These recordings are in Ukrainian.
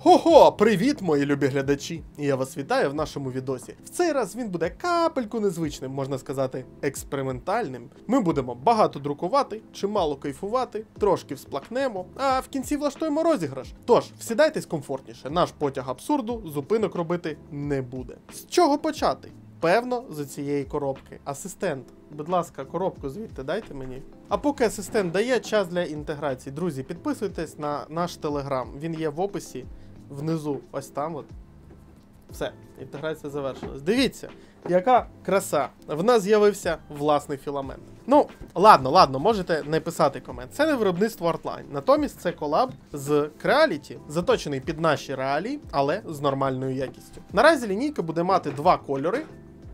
Хо-хо, привіт, мої любі глядачі! Я вас вітаю в нашому відосі. В цей раз він буде капельку незвичним, можна сказати, експериментальним. Ми будемо багато друкувати, чимало кайфувати, трошки всплакнемо, а в кінці влаштуємо розіграш. Тож, всідайтесь комфортніше, наш потяг абсурду зупинок робити не буде. З чого почати? Певно, з цієї коробки. Асистент, будь ласка, коробку звідти дайте мені. А поки асистент дає, час для інтеграції. Друзі, підписуйтесь на наш телеграм. Він є в описі внизу, ось там от. Все, інтеграція завершилась. Дивіться, яка краса. В нас з'явився власний філамент. Ну, ладно, можете не писати комент. Це не виробництво Artline. Натомість це колаб з Creality, заточений під наші реалії, але з нормальною якістю. Наразі лінійка буде мати два кольори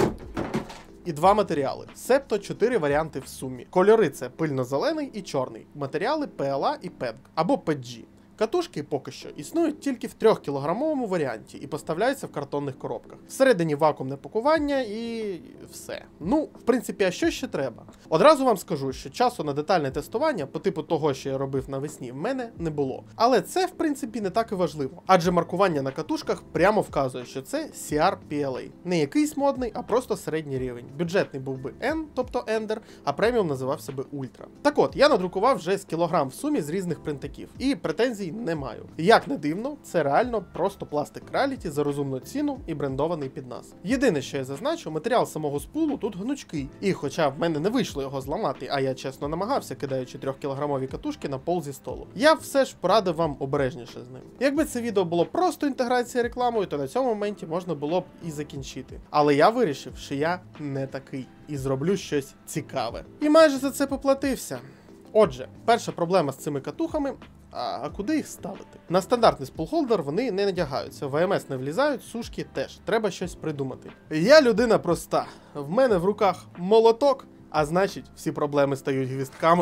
і два матеріали. Себто 4 варіанти в сумі. Кольори це пильно-зелений і чорний. Матеріали PLA і PETG або PETG. Катушки поки що існують тільки в 3-кілограмовому варіанті і поставляються в картонних коробках. Всередині вакуумне пакування і все. Ну, в принципі, а що ще треба? Одразу вам скажу, що часу на детальне тестування по типу того, що я робив навесні, в мене не було. Але це, в принципі, не так і важливо. Адже маркування на катушках прямо вказує, що це CR-PLA. Не якийсь модний, а просто середній рівень. Бюджетний був би N, тобто Ender, а преміум називався би Ultra. Так от, я надрукував вже з кілограм в сумі з різних принтаків. І претензій не маю. Як не дивно, це реально просто пластик Creality за розумну ціну і брендований під нас. Єдине, що я зазначу, матеріал самого спулу тут гнучкий. І хоча в мене не вийшло його зламати, а я чесно намагався, кидаючи 3-кілограмові катушки на пол зі столу, я все ж порадив вам обережніше з ним. Якби це відео було просто інтеграція рекламою, то на цьому моменті можна було б і закінчити. Але я вирішив, що я не такий і зроблю щось цікаве. І майже за це поплатився. Отже, перша проблема з цими катухами. А куди їх ставити? На стандартний спулхолдер вони не надягаються, в АМС не влізають, сушки теж. Треба щось придумати. Я людина проста. В мене в руках молоток, а значить всі проблеми стають гвістками.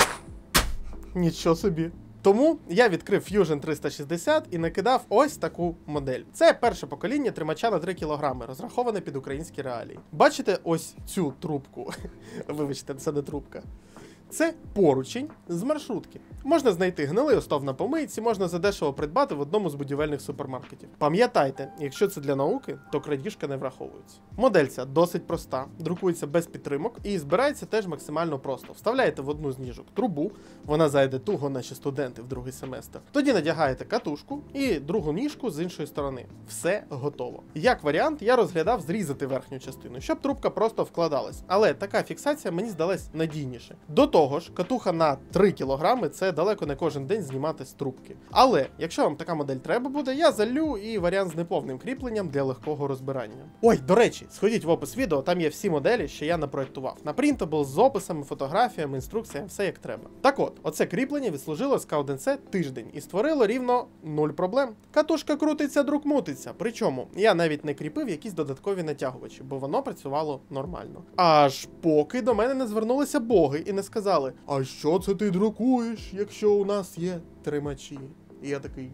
Нічого собі. Тому я відкрив Fusion 360 і накидав ось таку модель. Це перше покоління тримача на 3 кг, розраховане під українські реалії. Бачите ось цю трубку? Вибачте, це не трубка. Це поручень з маршрутки. Можна знайти гнилий остов на помийці, можна задешево придбати в одному з будівельних супермаркетів. Пам'ятайте, якщо це для науки, то крадіжка не враховується. Модель ця досить проста, друкується без підтримок і збирається теж максимально просто. Вставляєте в одну з ніжок трубу, вона зайде туго наші студенти в другий семестр. Тоді надягаєте катушку і другу ніжку з іншої сторони. Все готово. Як варіант, я розглядав зрізати верхню частину, щоб трубка просто вкладалась. Але така фіксація мені здалась надійніше. До того ж, катуха на 3 кг – це далеко не кожен день знімати з трубки. Але, якщо вам така модель треба буде, я залью і варіант з неповним кріпленням для легкого розбирання. Ой, до речі, сходіть в опис відео, там є всі моделі, що я напроєктував. На Printable з описами, фотографіями, інструкціями, все як треба. Так от, оце кріплення відслужило з Кауденсе тиждень і створило рівно 0 проблем. Катушка крутиться, друк мутиться. Причому, я навіть не кріпив якісь додаткові натягувачі, бо воно працювало нормально. Аж поки до мене не звернулися боги і не сказали: «А що це ти друкуєш, якщо у нас є тримачі?» І я такий: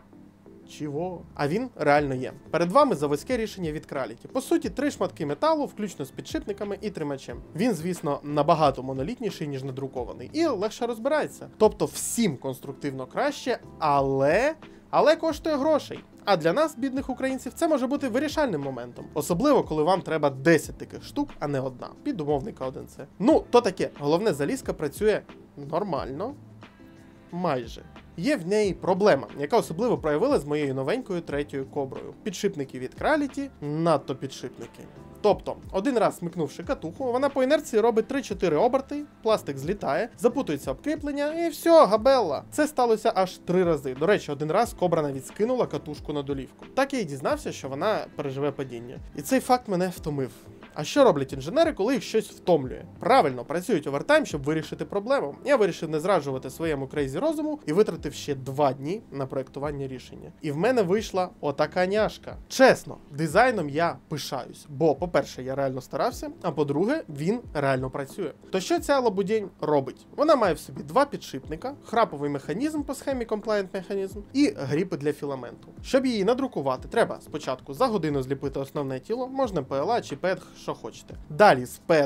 чого? А він реально є. Перед вами заводське рішення від Creality. По суті, 3 шматки металу, включно з підшипниками і тримачем. Він, звісно, набагато монолітніший, ніж надрукований, і легше розбирається. Тобто всім конструктивно краще, але коштує грошей. А для нас, бідних українців, це може бути вирішальним моментом. Особливо, коли вам треба 10 таких штук, а не одна. Під умовний Кауденсе. Ну, то таке. Головне, залізка працює нормально. Майже. Є в неї проблема, яка особливо проявилась з моєю новенькою 3-ю коброю. Підшипники від Creality, надто підшипники. Тобто, один раз смикнувши катуху, вона по інерції робить 3-4 оберти, пластик злітає, запутується об кріплення і все, габелла. Це сталося аж 3 рази. До речі, один раз кобра навіть скинула катушку на долівку. Так я й дізнався, що вона переживе падіння. І цей факт мене втомив. А що роблять інженери, коли їх щось втомлює? Правильно, працюють овертайм, щоб вирішити проблему. Я вирішив не зраджувати своєму крейзі розуму і витратив ще 2 дні на проєктування рішення. І в мене вийшла отака няшка. Чесно, дизайном я пишаюсь, бо, по-перше, я реально старався, а по-друге, він реально працює. То що ця лабудень робить? Вона має в собі 2 підшипника, храповий механізм по схемі Compliant механізм і гріпи для філаменту. Щоб її надрукувати, треба спочатку за годину зліпити основне тіло, можна PLA чи PETG, що хочете. Далі з PETG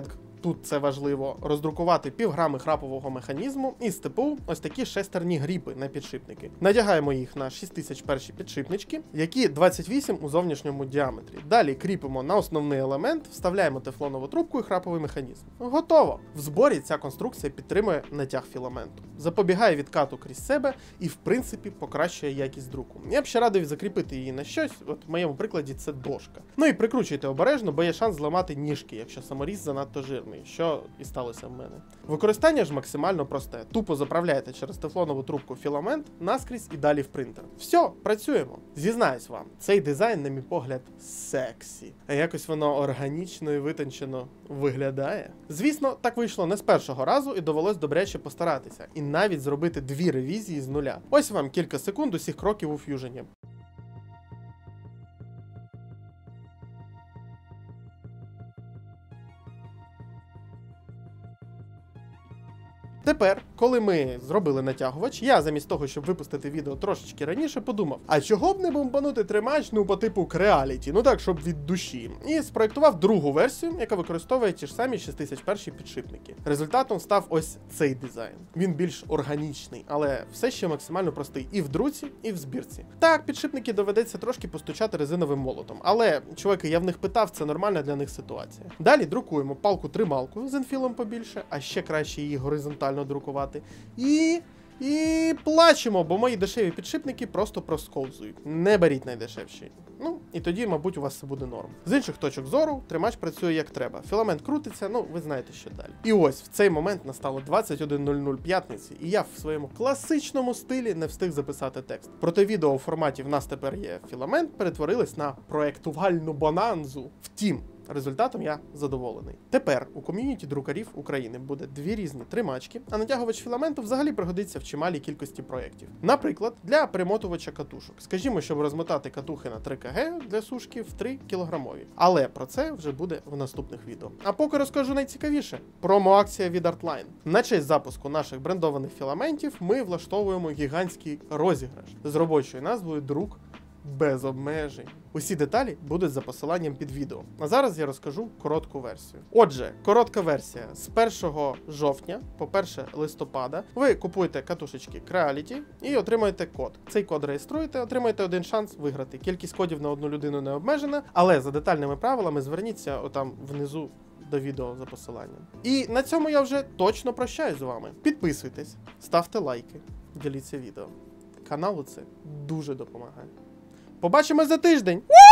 тут це важливо, роздрукувати півграми храпового механізму і з ТПУ ось такі шестерні гріпи на підшипники. Надягаємо їх на 6001 підшипнички, які 28 у зовнішньому діаметрі. Далі кріпимо на основний елемент, вставляємо тефлонову трубку і храповий механізм. Готово! В зборі ця конструкція підтримує натяг філаменту, запобігає відкату крізь себе і, в принципі, покращує якість друку. Я б ще радив закріпити її на щось, от в моєму прикладі це дошка. Ну і прикручуйте обережно, бо є шанс зламати ніжки, якщо саморіз занадто жирний, що і сталося в мене. Використання ж максимально просте. Тупо заправляєте через тефлонову трубку філамент наскрізь і далі в принтер. Все, працюємо. Зізнаюсь вам, цей дизайн, на мій погляд, сексі. А якось воно органічно і витончено виглядає. Звісно, так вийшло не з першого разу і довелось добряче постаратися. І навіть зробити 2 ревізії з нуля. Ось вам кілька секунд усіх кроків у Fusion. Тепер, коли ми зробили натягувач, я замість того, щоб випустити відео трошечки раніше, подумав, а чого б не бомбанути тримач, ну, по типу Creality, ну так, щоб від душі. І спроєктував другу версію, яка використовує ті ж самі 6001 підшипники. Результатом став ось цей дизайн. Він більш органічний, але все ще максимально простий і в друці, і в збірці. Так, підшипники доведеться трошки постучати резиновим молотом, але, чуваки, я в них питав, це нормальна для них ситуація. Далі друкуємо палку-трималку з інфілом побільше, а ще краще її горизонтально друкувати. І плачемо, бо мої дешеві підшипники просто просковзують. Не беріть найдешевші. Ну, і тоді, мабуть, у вас все буде норм. З інших точок зору, тримач працює як треба. Філамент крутиться, ну, ви знаєте, що далі. І ось, в цей момент настало 21:00 п'ятниці, і я в своєму класичному стилі не встиг записати текст. Проте відео у форматі «В нас тепер є філамент» перетворилось на проєктувальну бонанзу. Втім, результатом я задоволений. Тепер у ком'юніті друкарів України буде 2 різні тримачки, а натягувач філаменту взагалі пригодиться в чималій кількості проєктів. Наприклад, для примотувача катушок. Скажімо, щоб розмотати катухи на 3 кг для сушки в 3 кілограмові. Але про це вже буде в наступних відео. А поки розкажу найцікавіше. Промо-акція від Artline. На честь запуску наших брендованих філаментів ми влаштовуємо гігантський розіграш з робочою назвою «Друк без обмежень». Усі деталі будуть за посиланням під відео. А зараз я розкажу коротку версію. Отже, коротка версія. З 1 жовтня по 1 листопада ви купуєте катушечки Creality і отримаєте код. Цей код реєструєте, отримаєте 1 шанс виграти. Кількість кодів на одну людину не обмежена, але за детальними правилами зверніться отам внизу до відео за посиланням. І на цьому я вже точно прощаюсь з вами. Підписуйтесь, ставте лайки, діліться відео. Каналу це дуже допомагає. Побачимось за тиждень!